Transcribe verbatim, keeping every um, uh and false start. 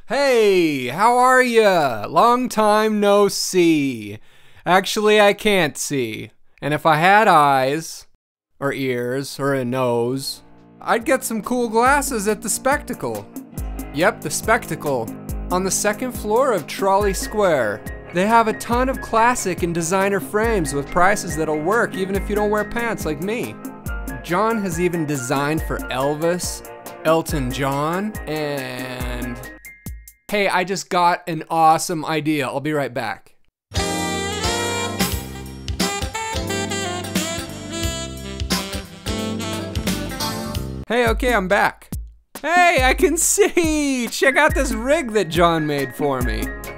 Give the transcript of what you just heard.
Hey, how are ya? Long time no see. Actually, I can't see. And if I had eyes, or ears, or a nose, I'd get some cool glasses at the Spectacle. Yep, the Spectacle, on the second floor of Trolley Square. They have a ton of classic and designer frames with prices that'll work even if you don't wear pants like me. John has even designed for Elvis, Elton John, and... Hey, I just got an awesome idea. I'll be right back. Hey, okay, I'm back. Hey, I can see! Check out this rig that John made for me.